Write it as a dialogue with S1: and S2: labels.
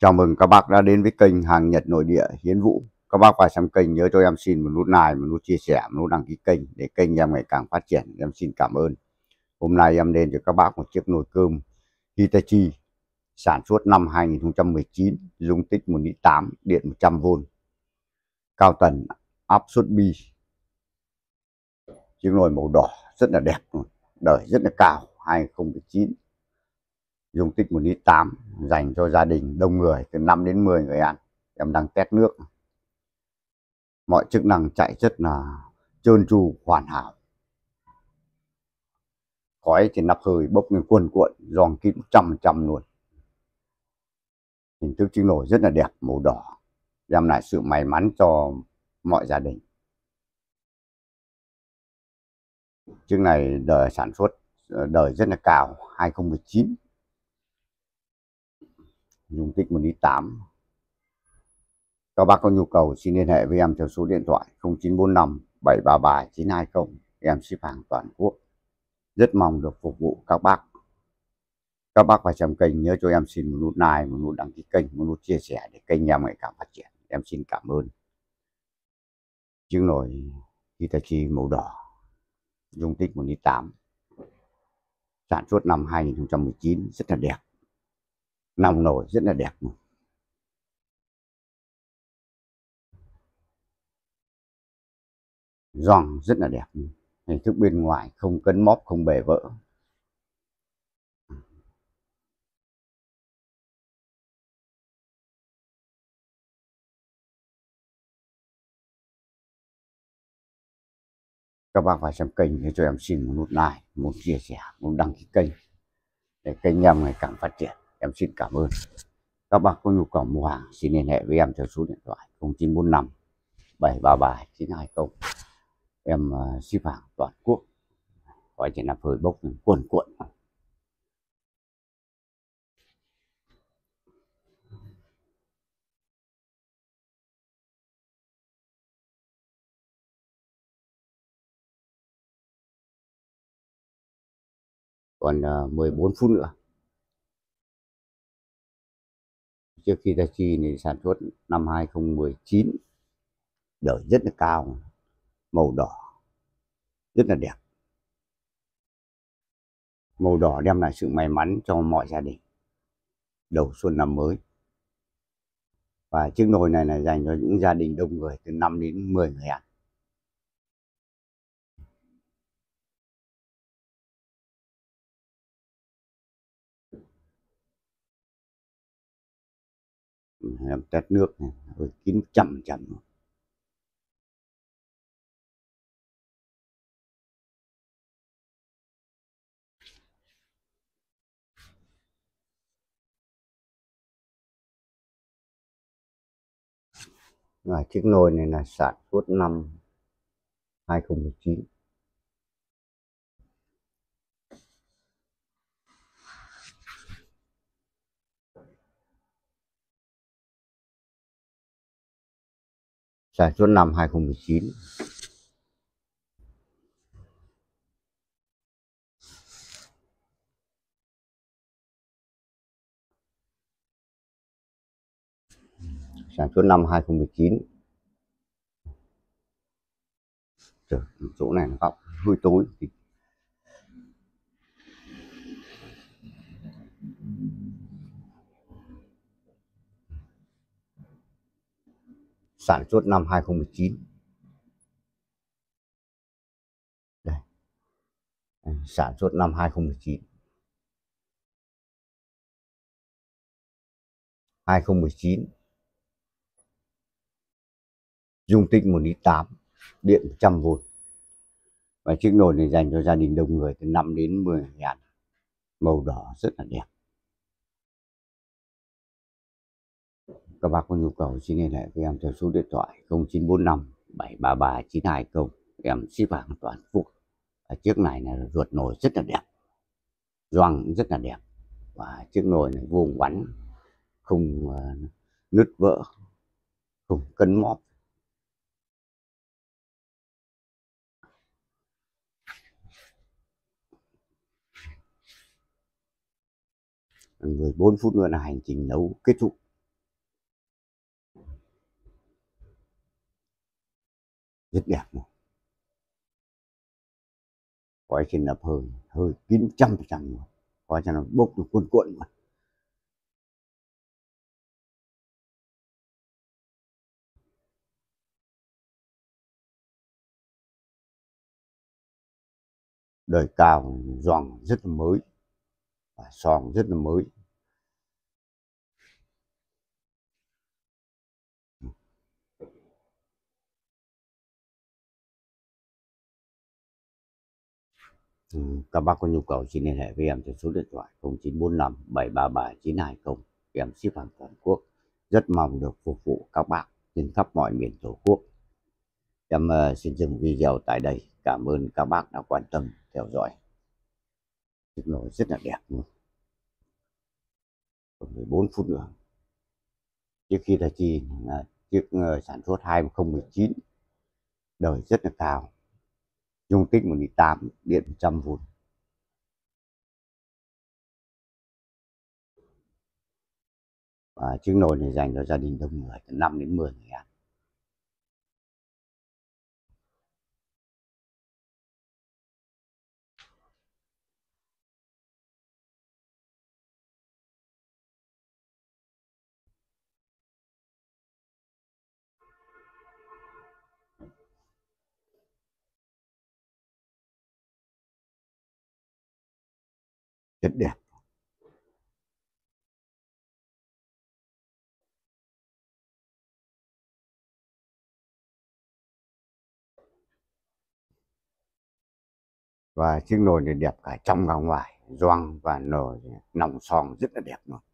S1: Chào mừng các bác đã đến với kênh Hàng Nhật Nội Địa Hiến Vũ. Các bác vào xem kênh nhớ cho em xin một nút like, một nút chia sẻ, một nút đăng ký kênh để kênh em ngày càng phát triển. Em xin cảm ơn. Hôm nay em lên cho các bác một chiếc nồi cơm Hitachi sản xuất năm 2019, dung tích 1,8 lít, điện 100V, cao tần áp suất bi. Chiếc nồi màu đỏ rất là đẹp, đời rất là cao, 2019. Dung tích 1,8 lít, dành cho gia đình đông người từ 5 đến 10 người ăn. Em đang test nước. Mọi chức năng chạy rất là trơn tru, hoàn hảo. Khói trên nắp hơi bốc lên cuồn cuộn, giòn kim 100% luôn. Hình thức chiếc nồi rất là đẹp, màu đỏ, đem lại sự may mắn cho mọi gia đình. Chiếc này đời sản xuất đời rất là cao, 2019. Dung tích 1,8 lít. Các bác có nhu cầu xin liên hệ với em theo số điện thoại 0945 733 920. Em ship hàng toàn quốc. Rất mong được phục vụ các bác. Các bác vào xem kênh nhớ cho em xin một nút like, một nút đăng ký kênh, một nút chia sẻ để kênh em ngày càng phát triển. Em xin cảm ơn. Chiếc nồi Hitachi màu đỏ, dung tích 1,8 lít, sản xuất năm 2019, rất là đẹp. Nòng nồi rất là đẹp. Giòn rất là đẹp. Hình thức bên ngoài không cấn móp, không bể vỡ. Các bác vào xem kênh để cho em xin một nút like, một chia sẻ, một đăng ký kênh để kênh em ngày càng phát triển. Em xin cảm ơn. Các bác có nhu cầu mua hàng xin liên hệ với em theo số điện thoại 0945 733 920. Em ship hàng toàn quốc. Khói trên nắp hơi bốc lên cuồn cuộn. Còn 14 phút nữa. Chiếc Hitachi này sản xuất năm 2019, đời rất là cao, màu đỏ, rất là đẹp. Màu đỏ đem lại sự may mắn cho mọi gia đình đầu xuân năm mới. Và chiếc nồi này là dành cho những gia đình đông người từ 5 đến 10 người ăn. Em test nước này, kín chầm chầm. Và chiếc nồi này là sản xuất năm 2019. Sản xuất năm 2019. Sản xuất năm 2019. Trời, chỗ này nó góc hơi tối. Sản xuất năm 2019. Đây. Sản xuất năm 2019. 2019. Dung tích 1,8 lít, điện 100V. Và chiếc nồi này dành cho gia đình đông người từ 5 đến 10 người ăn. Màu đỏ rất là đẹp. Các bác có nhu cầu xin liên hệ với em theo số điện thoại 0945 733 920. Em ship hàng toàn quốc. Chiếc này là ruột nồi rất là đẹp, gioăng rất là đẹp. Và chiếc nồi này vuông vắn, không nứt vỡ, không cấn móp. Còn 14 phút nữa là hành trình nấu kết thúc. rất đẹp luôn. Khói trên nắp hơi hơi kín 100% luôn, khói cho nó bốc được cuồn cuộn mà. Đời cao gioăng rất là mới và son rất là mới. Các bác có nhu cầu xin liên hệ với em theo số điện thoại 0945 733 920, em ship hàng toàn quốc. Rất mong được phục vụ các bác trên khắp mọi miền Tổ quốc. Em xin dừng video tại đây. Cảm ơn các bác đã quan tâm theo dõi. Chiếc nồi rất là đẹp luôn. Còn 14 phút nữa. Chiếc Hitachi là chiếc sản xuất 2019, đời rất là cao, dung tích 1.8, điện 100V. Và chiếc nồi này dành cho gia đình đông người, từ 5 đến 10 người ăn. Rất đẹp. Và chiếc nồi này đẹp cả trong cả ngoài, gioăng và nồi nòng son rất là đẹp luôn.